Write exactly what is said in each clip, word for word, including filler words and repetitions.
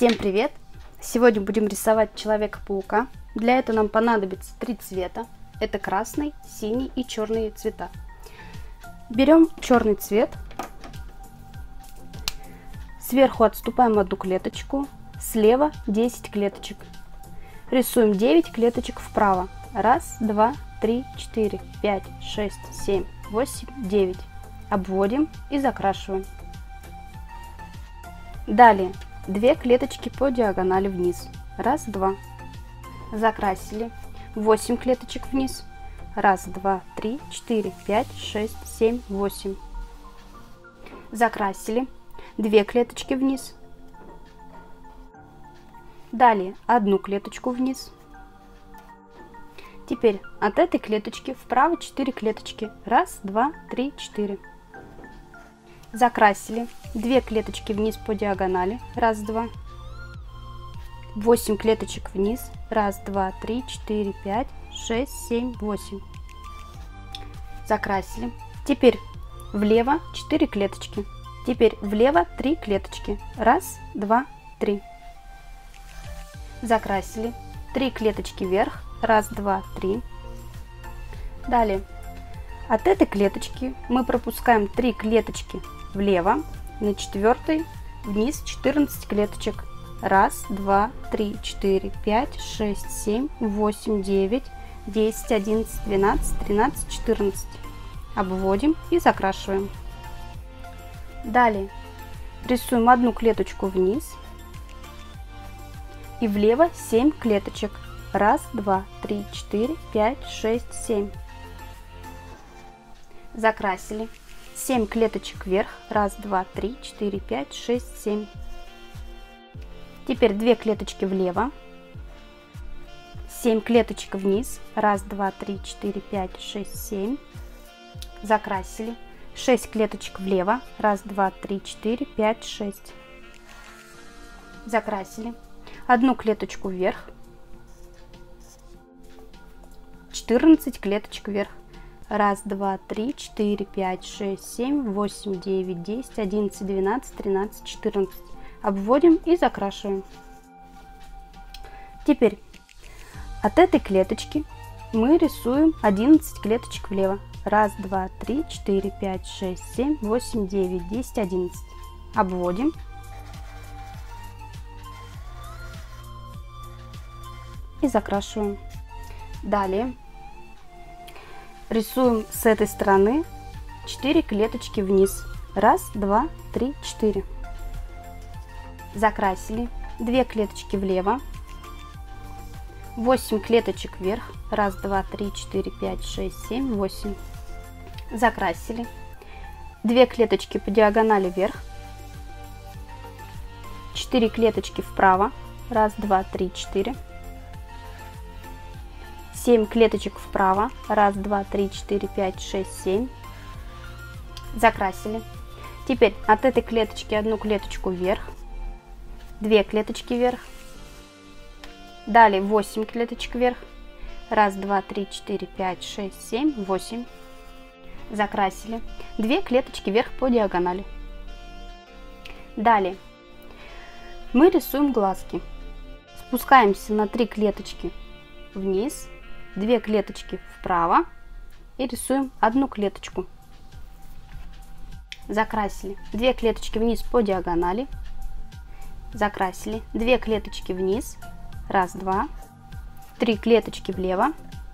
Всем привет! Сегодня будем рисовать Человека-паука. Для этого нам понадобится три цвета. Это красный, синий и черные цвета. Берем черный цвет. Сверху отступаем одну клеточку. Слева десять клеточек. Рисуем девять клеточек вправо. Раз, два, три, четыре, пять, шесть, семь, восемь, девять. Обводим и закрашиваем. Далее две клеточки по диагонали вниз. Раз, два. Закрасили. восемь клеточек вниз. Раз, два, три, четыре, пять, шесть, семь, восемь. Закрасили. две клеточки вниз. Далее одну клеточку вниз. Теперь от этой клеточки вправо четыре клеточки. Раз, два, три, четыре. Закрасили. две клеточки вниз по диагонали. Раз, два. восемь клеточек вниз. Раз, два, три, четыре, пять, шесть, семь, восемь. Закрасили. Теперь влево четыре клеточки. Теперь влево три клеточки. Раз, два, три. Закрасили. три клеточки вверх. Раз, два, три. Далее от этой клеточки мы пропускаем три клеточки влево. На четвертой вниз четырнадцать клеточек. Раз, два, три, четыре, пять, шесть, семь, восемь, девять, десять, одиннадцать, двенадцать, тринадцать, четырнадцать. Обводим и закрашиваем. Далее рисуем одну клеточку вниз и влево семь клеточек. Раз, два, три, четыре, пять, шесть, семь. Закрасили. семь клеточек вверх. Раз, два, три, четыре, пять, шесть, семь. Теперь две клеточки влево. семь клеточек вниз. Раз, два, три, четыре, пять, шесть, семь. Закрасили. шесть клеточек влево. Раз, два, три, четыре, пять, шесть. Закрасили. Одну клеточку вверх. четырнадцать клеточек вверх. Раз, два, три, четыре, пять, шесть, семь, восемь, девять, десять, одиннадцать, двенадцать, тринадцать, четырнадцать. Обводим и закрашиваем. Теперь от этой клеточки мы рисуем одиннадцать клеточек влево. Раз, два, три, четыре, пять, шесть, семь, восемь, девять, десять, одиннадцать. Обводим. И закрашиваем. Далее рисуем с этой стороны четыре клеточки вниз. Раз, два, три, четыре. Закрасили. две клеточки влево. восемь клеточек вверх. Раз, два, три, четыре, пять, шесть, семь, восемь. Закрасили. две клеточки по диагонали вверх. четыре клеточки вправо. Раз, два, три, четыре. семь клеточек вправо. Раз, два, три, четыре, пять, шесть, семь. Закрасили. Теперь от этой клеточки одну клеточку вверх. две клеточки вверх. Далее восемь клеточек вверх. Раз, два, три, четыре, пять, шесть, семь, восемь. Закрасили. две клеточки вверх по диагонали. Далее мы рисуем глазки. Спускаемся на три клеточки вниз. две клеточки вправо и рисуем одну клеточку. Закрасили. две клеточки вниз по диагонали. Закрасили. две клеточки вниз. Раз, два. три клеточки влево.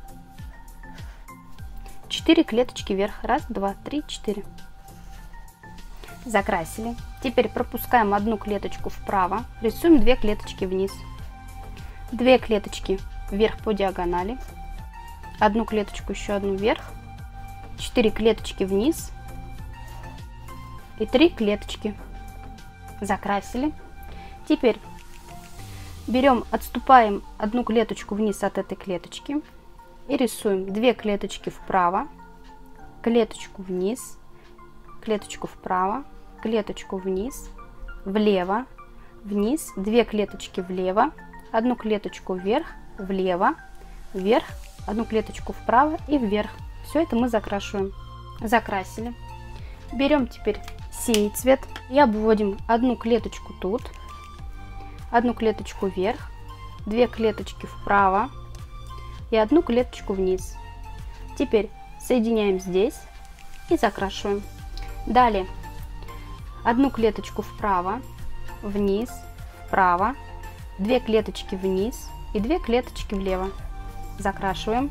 четыре клеточки вверх. Раз, два, три, четыре. Закрасили. Теперь пропускаем одну клеточку вправо. Рисуем две клеточки вниз. две клеточки вверх по диагонали. Одну клеточку, еще одну вверх. четыре клеточки вниз. И три клеточки. Закрасили. Теперь берем, отступаем одну клеточку вниз от этой клеточки. И рисуем две клеточки вправо. Клеточку вниз. Клеточку вправо. Клеточку вниз. Влево. Вниз. две клеточки влево. Одну клеточку вверх. Влево. Вверх. Одну клеточку вправо и вверх. Все это мы закрашиваем. Закрасили. Берем теперь синий цвет и обводим одну клеточку тут, одну клеточку вверх, две клеточки вправо и одну клеточку вниз. Теперь соединяем здесь и закрашиваем. Далее одну клеточку вправо, вниз, вправо, две клеточки вниз и две клеточки влево. Закрашиваем.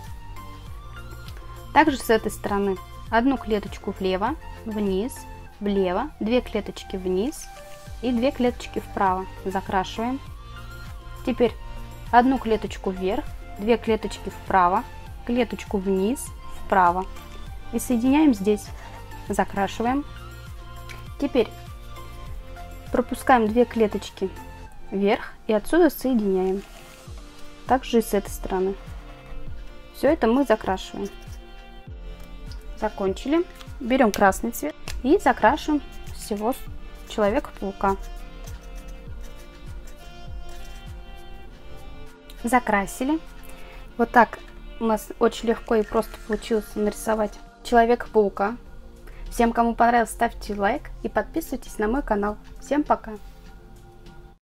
Также с этой стороны одну клеточку влево, вниз, влево, две клеточки вниз и две клеточки вправо. Закрашиваем. Теперь одну клеточку вверх, две клеточки вправо, клеточку вниз, вправо и соединяем здесь. Закрашиваем. Теперь пропускаем две клеточки вверх и отсюда соединяем. Также и с этой стороны. Все это мы закрашиваем. Закончили. Берем красный цвет и закрашиваем всего Человека-паука. Закрасили. Вот так у нас очень легко и просто получилось нарисовать Человека-паука. Всем, кому понравилось, ставьте лайк и подписывайтесь на мой канал. Всем пока!